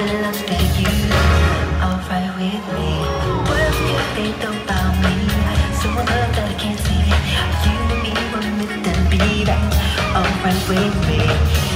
look at you, alright with me. What if they don't about me? Someone that I can't see. You and me were meant to be. That's alright with me.